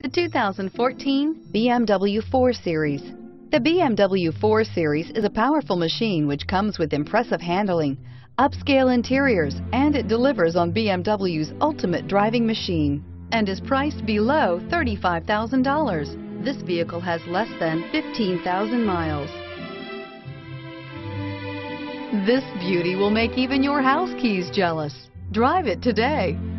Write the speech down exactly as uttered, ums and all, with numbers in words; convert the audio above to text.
The two thousand fourteen B M W four Series. The B M W four Series is a powerful machine which comes with impressive handling, upscale interiors, and it delivers on B M W's ultimate driving machine and is priced below thirty-five thousand dollars. This vehicle has less than fifteen thousand miles. This beauty will make even your house keys jealous. Drive it today.